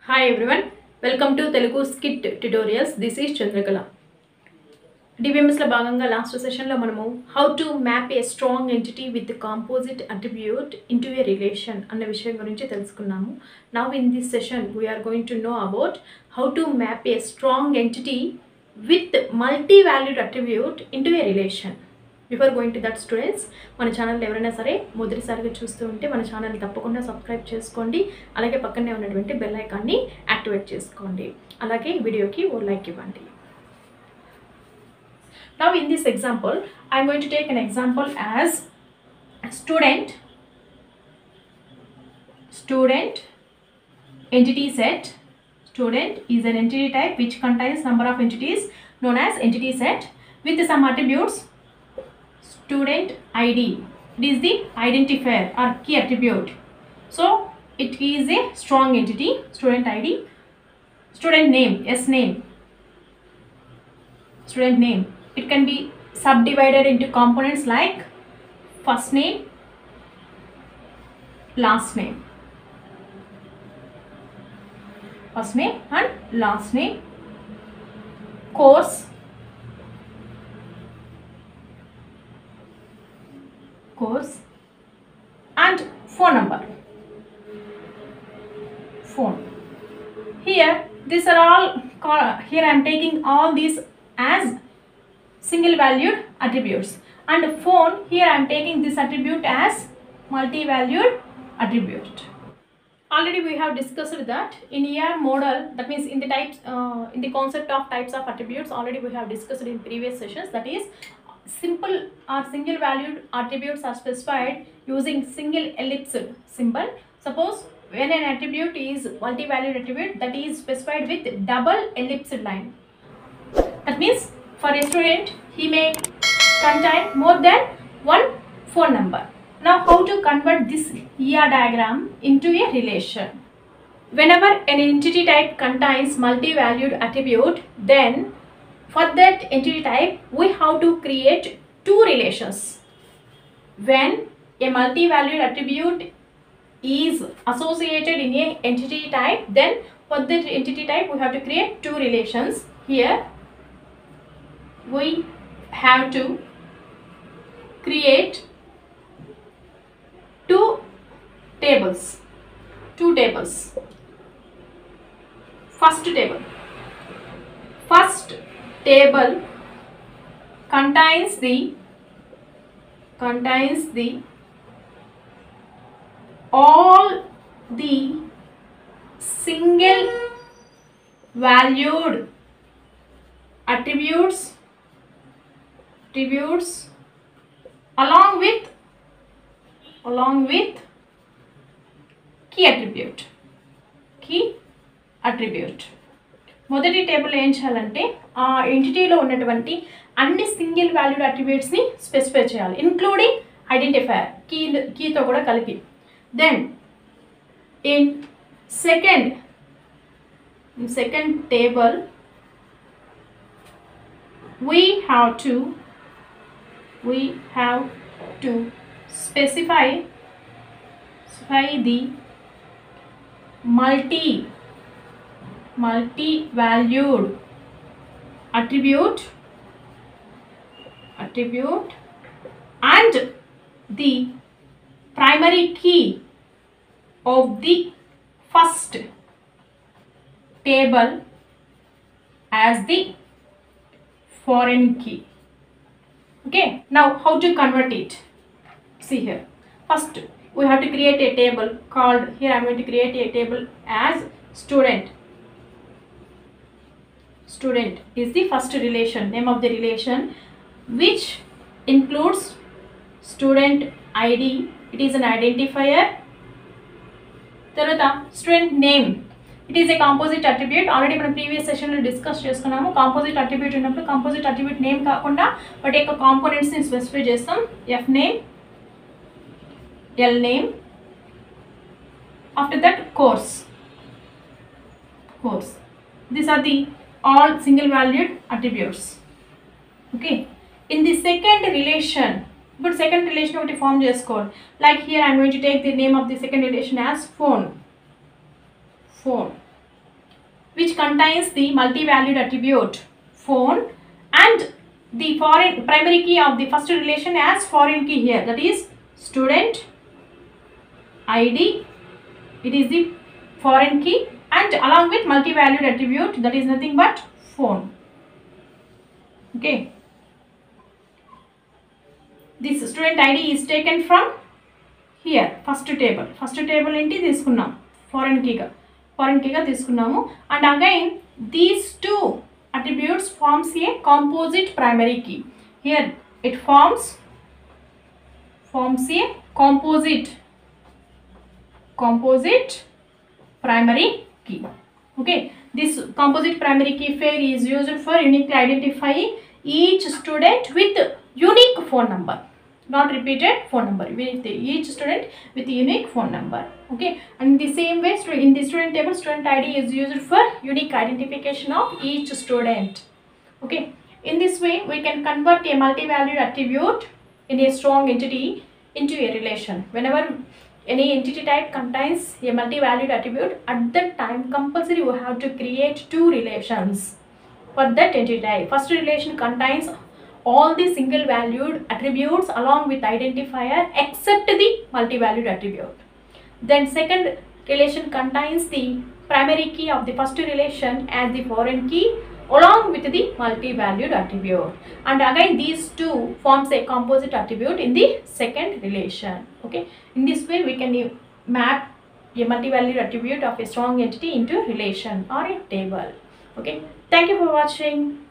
Hi everyone, welcome to Telugu Skit Tutorials. This is Chandrakala. DBMS లో భాగంగా last session లో మనము how to map a strong entity with the composite attribute into a relation అన్న విషయం గురించి తెలుసుకున్నాము. Now in this session we are going to know about how to map a strong entity with multi-valued attribute into a relation. Before going to that students, మన channel ఎవరైనా సరే మొదటిసారిగా చూస్తూ ఉంటే మన ఛానల్ తప్పకుండా సబ్స్క్రైబ్ చేసుకోండి. అలాగే పక్కనే ఉన్నటువంటి బెల్ ఐకాన్ని యాక్టివేట్ చేసుకోండి. అలాగే వీడియోకి ఓ లైక్ ఇవ్వండి. Now in this example, I am going to take an example as student entity set. Student is an entity type which contains number of entities known as entity set with some attributes. Student ID, it is the identifier or key attribute, so it is a strong entity. Student ID, student name, student name, it can be subdivided into components like first name, last name, and last name, course and phone number. Here these are all here I am taking all these as single valued attributes, and phone here I am taking this attribute as multi-valued attribute. Already we have discussed that in ER model, that means in the types in the concept of types of attributes. Already we have discussed in previous sessions, that is simple or single valued attributes are specified using single ellipse symbol. Suppose when an attribute is multi-valued attribute, that is specified with double ellipse line. That means for a student he may contain more than one phone number. Now how to convert this ER diagram into a relation? Whenever an entity type contains multi-valued attribute, then for that entity type we have to create two relations. When a multi-valued attribute is associated in a entity type, then for that entity type we have to create two relations. Here we have to create two tables. First table contains all the single valued attributes along with key attribute. మొదటి table ఏం చేయాలంటే ఆ ఎంటిటీలో ఉన్నటువంటి అన్ని single valued అట్రిబ్యూట్స్ని specify చేయాలి, including identifier కీతో కూడా కలిపి. Then in second table we have to specify the multi-valued attribute and the primary key of the first table as the foreign key. Okay, now how to convert it? See here, first we have to create a table called, here I am going to create a table as student is the first relation, name of the relation, which includes student ID, it is an identifier. Tarvata student name, it is a composite attribute. Already మనం previous సెషన్లో discuss చేసుకున్నాము. Composite attribute ఉన్నప్పుడు composite attribute name కాకుండా వాటి యొక్క కాంపోనెంట్స్ని specify చేస్తాం. F name, L name, after that course. These are the all single valued attributes. Okay, in the second relation, but second relation ఒకటి ఫామ్ చేసుకోవాలి. Like here I am going to take the name of the second relation as phone. which contains the multi-valued attribute phone and the foreign primary key of the first relation as foreign key here, that is student ID. It is the foreign key and along with multi-valued attribute, that is nothing but phone. Okay. This student ID is taken from here first table. First table ఏంటి తీసుకున్నాం foreign key గా తీసుకున్నాము. And again these two attributes forms a composite primary key. Here it forms a composite primary key. Okay, this composite primary key pair is used for uniquely identifying each student with unique phone number, not repeated phone number, with each student with unique phone number. Okay, and in the same way in the student table, student ID is used for unique identification of each student. Okay, in this way we can convert a multi-valued attribute in a strong entity into a relation. Whenever any entity type contains a multi-valued attribute, at that time compulsory you have to create two relations for that entity type. First relation contains all the single valued attributes along with identifier except the multi-valued attribute. Then second relation contains the primary key of the first relation as the foreign key along with the multi-valued attribute, and again these two forms a composite attribute in the second relation. Okay, in this way we can map a multi-valued attribute of a strong entity into relation or a table. Okay, thank you for watching.